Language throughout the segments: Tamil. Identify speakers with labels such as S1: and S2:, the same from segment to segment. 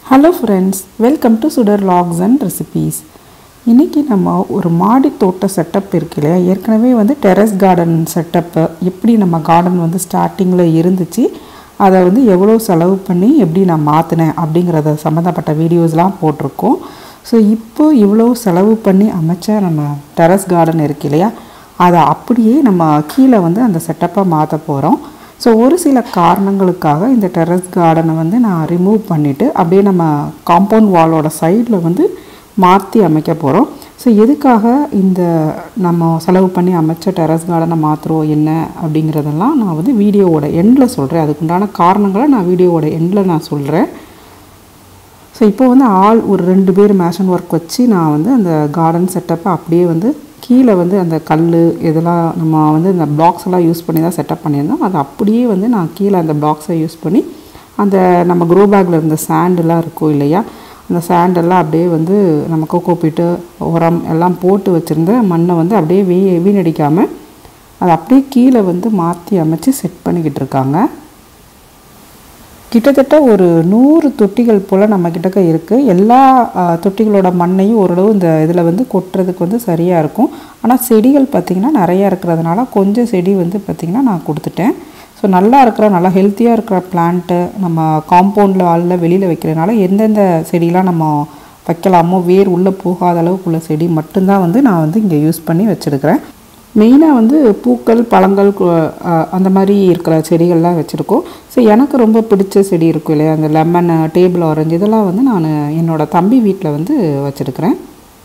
S1: Hello friends, welcome to Sudar Logs and Recipes. இன்னைக்கு நம்ம ஒரு மாடி தோட்ட செட்டப் இருக்குல்லையா, ஏற்கனவே வந்து டெரஸ் கார்டன் செட்டப் எப்படி நம்ம கார்டன் வந்து ஸ்டார்டிங்ல இருந்துச்சு, அதை வந்து எவ்வளோ செலவு பண்ணி எப்படி நான் மாற்றினேன் அப்படிங்கிறத சம்மந்தப்பட்ட வீடியோஸ்லாம் போட்டிருக்கோம். ஸோ இப்போ இவ்வளோ செலவு பண்ணி அமைச்ச நம்ம டெரஸ் கார்டன் இருக்கு இல்லையா, அதை அப்படியே நம்ம கீழே வந்து அந்த செட்டப்பை மாற்ற போகிறோம். ஸோ ஒரு சில காரணங்களுக்காக இந்த டெரஸ் கார்டனை வந்து நான் ரிமூவ் பண்ணிவிட்டு அப்படியே நம்ம காம்பவுண்ட் வாலோட சைடில் வந்து மாற்றி அமைக்க போகிறோம். ஸோ எதுக்காக இந்த நம்ம செலவு பண்ணி அமைச்ச டெரஸ் கார்டனை மாற்றுறோம் என்ன அப்படிங்கிறதெல்லாம் நான் வந்து வீடியோவோட எண்டில் சொல்கிறேன். அதுக்குண்டான காரணங்களை நான் வீடியோவோட எண்டில் நான் சொல்கிறேன். ஸோ இப்போ வந்து ஒரு 2 பேர் மேஷன் ஒர்க் வச்சு நான் வந்து அந்த கார்டன் செட்டப்பை அப்படியே வந்து கீழே வந்து அந்த கல் இதெல்லாம் நம்ம வந்து இந்த பிளாக்ஸ் எல்லாம் யூஸ் பண்ணி தான் செட்டப் பண்ணியிருந்தோம். அது அப்படியே வந்து நான் கீழே அந்த பிளாக்ஸை யூஸ் பண்ணி அந்த நம்ம க்ரோ பேக்கில் இருந்த சாண்டெல்லாம் இருக்கும் இல்லையா, அந்த சாண்டெல்லாம் அப்படியே வந்து நம்ம கோகோ பீட்டு உரம் எல்லாம் போட்டு வச்சுருந்த மண்ணை வந்து அப்படியே வீணடிக்காமல் அதை அப்படியே கீழே வந்து மாற்றி அமைச்சு செட் பண்ணிக்கிட்டு இருக்காங்க. கிட்டத்தட்ட ஒரு 100 தொட்டிகள் போல் நம்மக்கிட்ட இருக்குது. எல்லா தொட்டிகளோட மண்ணையும் ஓரளவு இந்த இதில் வந்து கொட்டுறதுக்கு வந்து சரியாக இருக்கும். ஆனால் செடிகள் பார்த்திங்கன்னா நிறையா இருக்கிறதுனால கொஞ்சம் செடி வந்து பார்த்திங்கன்னா நான் கொடுத்துட்டேன். ஸோ நல்லா ஹெல்த்தியாக இருக்கிற பிளான்ட்டு நம்ம காம்பவுண்டில் வாலில் வெளியில் வைக்கிறதுனால எந்தெந்த செடியெலாம் நம்ம வைக்கலாமோ வேர் உள்ளே போகாத அளவுக்குள்ள செடி மட்டும்தான் வந்து நான் வந்து இங்கே யூஸ் பண்ணி வச்சுருக்கிறேன். மெயினாக வந்து பூக்கள் பழங்கள் அந்த மாதிரி இருக்கிற செடிகள்லாம் வச்சுருக்கோம். ஸோ எனக்கு ரொம்ப பிடிச்ச செடி இருக்கும் இல்லையா, அந்த லெமன், டேபிள் ஆரஞ்சு, இதெல்லாம் வந்து நான் என்னோடய தம்பி வீட்டில் வந்து வச்சுருக்கிறேன்.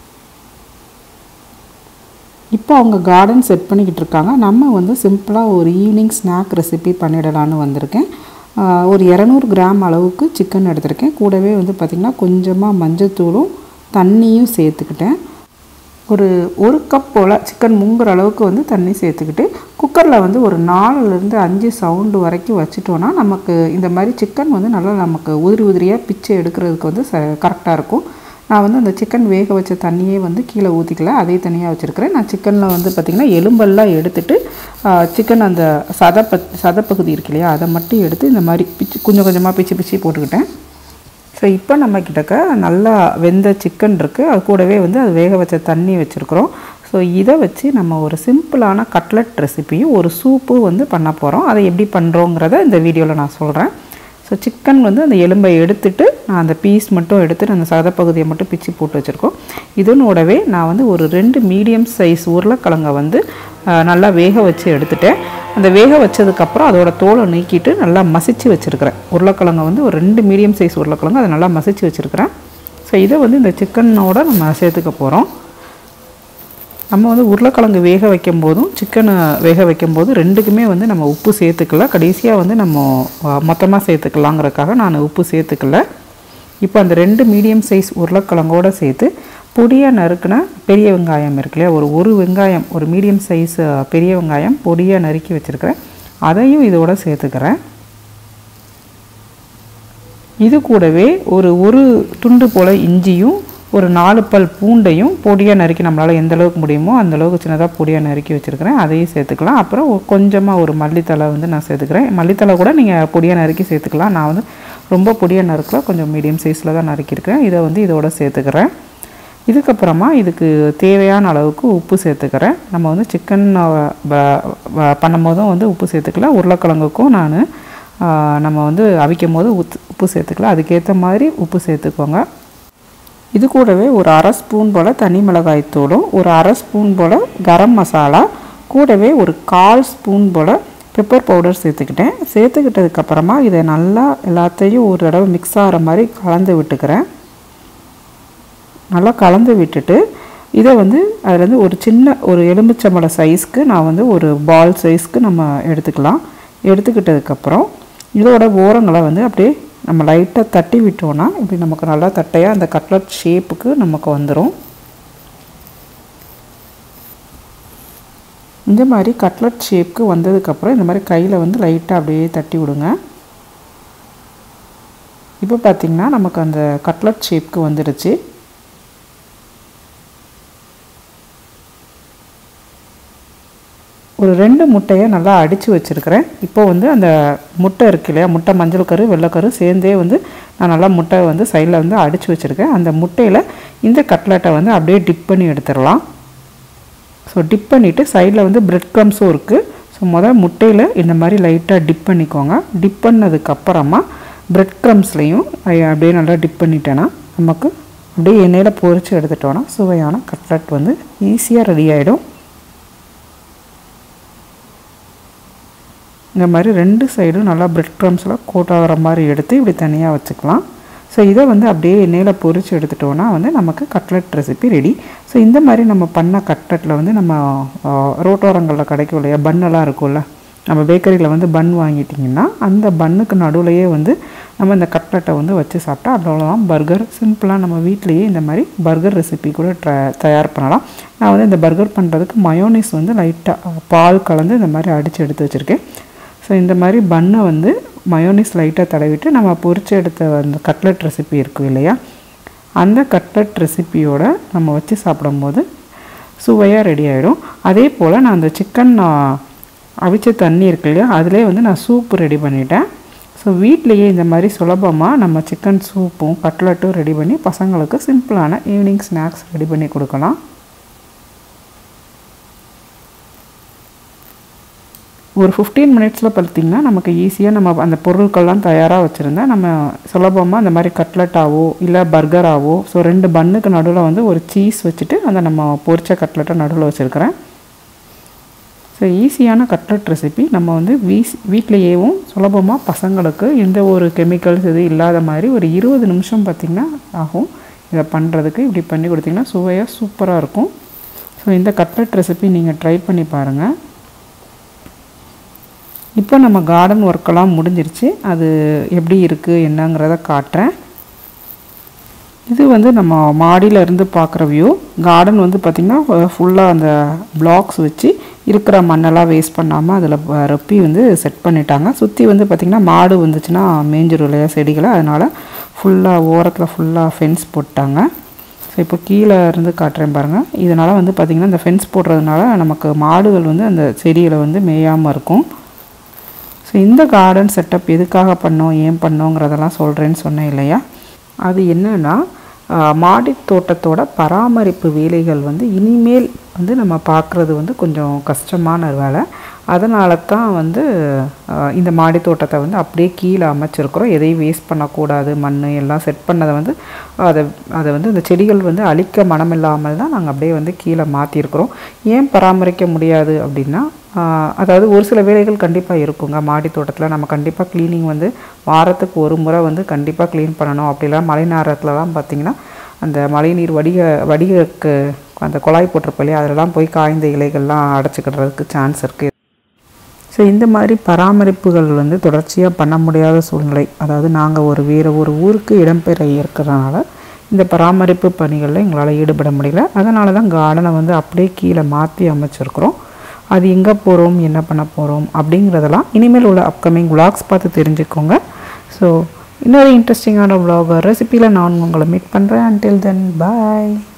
S1: இப்போ அவங்க கார்டன் செட் பண்ணிக்கிட்டு இருக்காங்க. நம்ம வந்து சிம்பிளாக ஒரு ஈவினிங் ஸ்நாக் ரெசிபி பண்ணிடலான்னு வந்திருக்கேன். ஒரு 200 கிராம் அளவுக்கு சிக்கன் எடுத்திருக்கேன். கூடவே வந்து பார்த்திங்கன்னா கொஞ்சமாக மஞ்சத்தூளும் தண்ணியும் சேர்த்துக்கிட்டேன். ஒரு கப் போல் சிக்கன் முங்குற அளவுக்கு வந்து தண்ணி சேர்த்துக்கிட்டு குக்கரில் வந்து ஒரு 4லேருந்து 5 சவுண்டு வரைக்கும் வச்சிட்டோன்னா நமக்கு இந்த மாதிரி சிக்கன் வந்து நல்லா நமக்கு உதிரியாக பிச்சை எடுக்கிறதுக்கு வந்து கரெக்டாக இருக்கும். நான் வந்து அந்த சிக்கன் வேக வச்ச தண்ணியே வந்து கீழே ஊற்றிக்கல, அதே தனியாக வச்சுருக்கிறேன். நான் சிக்கனில் வந்து பார்த்திங்கன்னா எலும்பெல்லாம் எடுத்துகிட்டு சிக்கன் அந்த சதப்பகுதி இருக்கு இல்லையா, அதை மட்டும் எடுத்து இந்த மாதிரி கொஞ்சம் கொஞ்சமாக பிச்சு போட்டுக்கிட்டேன். ஸோ இப்போ நம்மக்கிட்டக்க நல்லா வெந்த சிக்கன் இருக்குது, அது கூடவே வந்து அது வேக வச்ச தண்ணி வச்சுருக்குறோம். ஸோ இதை வச்சு நம்ம ஒரு சிம்பிளான கட்லட் ரெசிப்பியும் ஒரு சூப்பும் வந்து பண்ண போகிறோம். அதை எப்படி பண்ணுறோங்கிறத இந்த வீடியோவில் நான் சொல்கிறேன். ஸோ சிக்கன் வந்து அந்த எலும்பை எடுத்துகிட்டு நான் அந்த பீஸ் மட்டும் எடுத்துகிட்டு அந்த சதப்பகுதியை மட்டும் பிச்சு போட்டு வச்சுருக்கோம். இதனோடவே நான் வந்து ஒரு 2 மீடியம் சைஸ் உருளைக்கிழங்கை வந்து நல்லா வேக வச்சு எடுத்துட்டேன். அந்த வேக வச்சதுக்கப்புறம் அதோட தோலை நீக்கிட்டு நல்லா மசிச்சு வச்சுருக்கிறேன். உருளைக்கிழங்கை வந்து ஒரு 2 மீடியம் சைஸ் உருளைக்கிழங்கு அதை நல்லா மசிச்சு வச்சுருக்கிறேன். ஸோ இதை வந்து இந்த சிக்கனோட நம்ம சேர்த்துக்க போகிறோம். நம்ம வந்து உருளைக்கிழங்கு வேக வைக்கும் போதும் சிக்கனை வேக வைக்கும் போது ரெண்டுக்குமே வந்து நம்ம உப்பு சேர்த்துக்கல. கடைசியாக வந்து நம்ம மொத்தமாக சேர்த்துக்கலாங்கிறதுக்காக நான் உப்பு சேர்த்துக்கல. இப்போ அந்த 2 மீடியம் சைஸ் உருளைக்கிழங்கோடு சேர்த்து பொடியாக நறுக்கின பெரிய வெங்காயம் இருக்கு இல்லையா, ஒரு வெங்காயம், ஒரு மீடியம் சைஸ் பெரிய வெங்காயம் பொடியாக நறுக்கி வச்சுருக்கிறேன், அதையும் இதோட சேர்த்துக்கிறேன். இது கூடவே ஒரு துண்டு போல் இஞ்சியும் ஒரு 4 பல் பூண்டையும் பொடியாக நறுக்கி நம்மளால் எந்த அளவுக்கு முடியுமோ அந்த அளவுக்கு சின்னதாக பொடியாக நறுக்கி வச்சுருக்கிறேன், அதையும் சேர்த்துக்கலாம். அப்புறம் கொஞ்சமாக ஒரு மல்லித்தலை வந்து நான் சேர்த்துக்கிறேன். மல்லித்தலை கூட நீங்கள் பொடியாக நறுக்கி சேர்த்துக்கலாம். நான் வந்து ரொம்ப பொடியாக நறுக்கல, கொஞ்சம் மீடியம் சைஸில் தான் நறுக்கியிருக்கிறேன். இதை வந்து இதோட சேர்த்துக்கிறேன். இதுக்கப்புறமா இதுக்கு தேவையான அளவுக்கு உப்பு சேர்த்துக்கிறேன். நம்ம வந்து சிக்கன் பண்ணும் போதும் வந்து உப்பு சேர்த்துக்கல, உருளைக்கிழங்குக்கும் நம்ம வந்து அவிக்கும் போது உப்பு சேர்த்துக்கல, அதுக்கேற்ற மாதிரி உப்பு சேர்த்துக்கோங்க. இது கூடவே ஒரு 1/2 ஸ்பூன் போல் தனி மிளகாய் தூளும் ஒரு 1/2 ஸ்பூன் போல் கரம் மசாலா கூடவே ஒரு 1/4 ஸ்பூன் போல் பெப்பர் பவுடர் சேர்த்துக்கிட்டேன். சேர்த்துக்கிட்டதுக்கப்புறமா இதை நல்லா எல்லாத்தையும் ஒரு தடவை மிக்ஸ் ஆகிற மாதிரி கலந்து விட்டுக்கிறேன். நல்லா கலந்து விட்டுட்டு இதை வந்து அதுலேருந்து ஒரு சின்ன ஒரு எலுமிச்சம்பழம் சைஸ்க்கு நான் வந்து ஒரு பால் சைஸ்க்கு நம்ம எடுத்துக்கலாம். எடுத்துக்கிட்டதுக்கப்புறம் இதோட ஓரங்களை வந்து அப்படியே நம்ம லைட்டாக தட்டி விட்டோன்னா இப்படி நமக்கு நல்லா தட்டையாக அந்த கட்லட் ஷேப்புக்கு நமக்கு வந்துடும். இந்த மாதிரி கட்லட் ஷேப்புக்கு வந்ததுக்கப்புறம் இந்த மாதிரி கையில் வந்து லைட்டாக அப்படியே தட்டி விடுங்க. இப்போ பார்த்திங்கன்னா நமக்கு அந்த கட்லட் ஷேப்புக்கு வந்துடுச்சு. ஒரு 2 முட்டையை நல்லா அடித்து வச்சுருக்கிறேன். இப்போ வந்து அந்த முட்டை இருக்கு இல்லையா, முட்டை மஞ்சள் கரு வெள்ளைக்கரு சேர்ந்தே வந்து நான் நல்லா முட்டை வந்து சைடில் வந்து அடித்து வச்சுருக்கேன். அந்த முட்டையில் இந்த கட்லெட்டை வந்து அப்படியே டிப் பண்ணி எடுத்துடலாம். ஸோ டிப் பண்ணிவிட்டு சைடில் வந்து பிரெட் க்ரம்ஸும் இருக்குது. ஸோ முதல் முட்டையில் இந்த மாதிரி லைட்டாக டிப் பண்ணிக்கோங்க. டிப் பண்ணதுக்கப்புறமா பிரெட் க்ரம்ஸ்லேயும் அப்படியே நல்லா டிப் பண்ணிட்டேன்னா நமக்கு அப்படியே எண்ணெயில் பொரித்து எடுத்துட்டோன்னா சுவையான கட்லெட் வந்து ஈஸியாக ரெடி ஆகிடும். இந்த மாதிரி 2 சைடும் நல்லா பிரெட் க்ரம்ஸில் கோட் ஆகிற மாதிரி எடுத்து இப்படி தனியாக வச்சுக்கலாம். ஸோ இதை வந்து அப்படியே எண்ணெயில் பொரித்து எடுத்துட்டோன்னா வந்து நமக்கு கட்லெட் ரெசிபி ரெடி. ஸோ இந்த மாதிரி நம்ம பண்ண கட்லெட்டில் வந்து நம்ம ரோட்டோரங்களில் கிடைக்கும் இல்லையா, பன்னெல்லாம் இருக்கும்ல, நம்ம பேக்கரியில் வந்து பன் வாங்கிட்டிங்கன்னா அந்த பன்னுக்கு நடுவுலையே வந்து நம்ம இந்த கட்லெட்டை வந்து வச்சு சாப்பிட்டா அவ்வளோதான் பர்கர். சிம்பிளாக நம்ம வீட்லேயே இந்த மாதிரி பர்கர் ரெசிபி கூட தயார் பண்ணலாம். நான் வந்து இந்த பர்கர் பண்ணுறதுக்கு மயோனைஸ் வந்து லைட்டாக பால் கலந்து இந்த மாதிரி அடித்து எடுத்து வச்சுருக்கேன். ஸோ இந்த மாதிரி பன்னை வந்து மயோனைஸ் லைட்டாக தடவிட்டு நம்ம பொரிச்சு எடுத்த அந்த கட்லெட் ரெசிபி இருக்கும் இல்லையா, அந்த கட்லெட் ரெசிபியோட நம்ம வச்சு சாப்பிடும்போது சுவையாக ரெடி ஆகிடும். அதே போல் நான் அந்த சிக்கன் அவிச்ச தண்ணி இருக்கு இல்லையா, அதிலே வந்து நான் சூப்பு ரெடி பண்ணிட்டேன். ஸோ வீட்லேயே இந்த மாதிரி சுலபமாக நம்ம சிக்கன் சூப்பும் கட்லெட்டும் ரெடி பண்ணி பசங்களுக்கு சிம்பிளான ஈவினிங் ஸ்நாக்ஸ் ரெடி பண்ணி கொடுக்கலாம். ஒரு 15 மினிட்ஸில் பார்த்திங்கன்னா நமக்கு ஈஸியாக நம்ம அந்த பொருட்கள்லாம் தயாராக வச்சுருந்தா நம்ம சுலபமாக அந்த மாதிரி கட்லெட்டாவோ இல்லை பர்கராவோ, ஸோ 2 பன்னுக்கு நடுவில் வந்து ஒரு சீஸ் வச்சுட்டு அந்த நம்ம பொரிச்ச கட்லெட்டை நடுவில் வச்சுருக்கிறேன். ஸோ ஈஸியான கட்லெட் ரெசிபி நம்ம வந்து வீட்லேயேவும் சுலபமாக பசங்களுக்கு எந்த ஒரு கெமிக்கல்ஸ் இது இல்லாத மாதிரி ஒரு 20 நிமிஷம் பார்த்திங்கன்னா ஆகும் இதை பண்ணுறதுக்கு. இப்படி பண்ணி கொடுத்திங்கன்னா சுவையாக சூப்பராக இருக்கும். ஸோ இந்த கட்லெட் ரெசிபி நீங்கள் ட்ரை பண்ணி பாருங்கள். இப்போ நம்ம கார்டன் ஒர்க்கெல்லாம் முடிஞ்சிருச்சு. அது எப்படி இருக்குது என்னங்கிறத காட்டுறேன். இது வந்து நம்ம மாடியில் இருந்து பார்க்குற வியூ. கார்டன் வந்து பார்த்திங்கன்னா ஃபுல்லாக அந்த பிளாக்ஸ் வச்சு இருக்கிற மண்ணெல்லாம் வேஸ்ட் பண்ணாமல் அதில் ரொப்பி வந்து செட் பண்ணிட்டாங்க. சுற்றி வந்து பார்த்திங்கன்னா மாடு வந்துச்சுன்னா மேய்ஞ்சிரும் இல்லையா செடிகளை, அதனால் ஃபுல்லாக ஓரத்தில் ஃபுல்லாக ஃபென்ஸ் போட்டாங்க. ஸோ இப்போ கீழே இருந்து காட்டுறேன் பாருங்கள். இதனால் வந்து பார்த்திங்கன்னா இந்த ஃபென்ஸ் போடுறதுனால நமக்கு மாடுகள் வந்து அந்த செடிகளை வந்து மேயாமல் இருக்கும். ஸோ இந்த கார்டன் செட்டப் எதுக்காக பண்ணோம் ஏன் பண்ணோங்கிறதெல்லாம் சொல்கிறேன்னு சொன்னேன் இல்லையா, அது என்னென்னா மாடி தோட்டத்தோட பராமரிப்பு வேலைகள் வந்து இனிமேல் வந்து நம்ம பார்க்குறது வந்து கொஞ்சம் கஷ்டமான வேலை. அதனால தான் வந்து இந்த மாடி தோட்டத்தை வந்து அப்படியே கீழே அமைச்சிருக்கிறோம். எதையும் வேஸ்ட் பண்ணக்கூடாது, மண் எல்லாம் செட் பண்ணதை வந்து அதை வந்து இந்த செடிகள் வந்து அழிக்க மனம் இல்லாமல் தான் நாங்கள் அப்படியே வந்து கீழே மாற்றிருக்கிறோம். ஏன் பராமரிக்க முடியாது அப்படின்னா, அதாவது ஒரு சில வேலைகள் கண்டிப்பாக இருக்குங்க மாடி தோட்டத்தில். நம்ம கண்டிப்பாக க்ளீனிங் வந்து வாரத்துக்கு ஒரு முறை வந்து கண்டிப்பாக க்ளீன் பண்ணணும். அப்படிலாம் மழை நேரத்துலலாம் பார்த்திங்கன்னா அந்த மழைநீர் வடிகக்கு அந்த குழாய் போட்டிருப்போம் இல்லையா, அதிலலாம் போய் காய்ந்த இலைகள்லாம் அடைச்சிக்கிடுறதுக்கு சான்ஸ் இருக்குது. ஸோ இந்த மாதிரி பராமரிப்புகள் வந்து தொடர்ச்சியாக பண்ண முடியாத சூழ்நிலை, அதாவது நாங்கள் வேறு ஒரு ஊருக்கு இடம்பெற இருக்கிறனால இந்த பராமரிப்பு பணிகளில் எங்களால் ஈடுபட முடியல. அதனால தான் கார்டனை வந்து அப்படியே கீழே மாற்றி அமைச்சிருக்கிறோம். அது எங்கே போகிறோம் என்ன பண்ண போகிறோம் அப்படிங்கிறதெல்லாம் இனிமேல் உள்ள அப்கமிங் விளாக்ஸ் பார்த்து தெரிஞ்சுக்கோங்க. ஸோ இன்னொரு இன்ட்ரெஸ்டிங்கான விளாக் ரெசிப்பியில் நான் உங்களை மீட் பண்ணுறேன். அன்டில் தென் பாய்.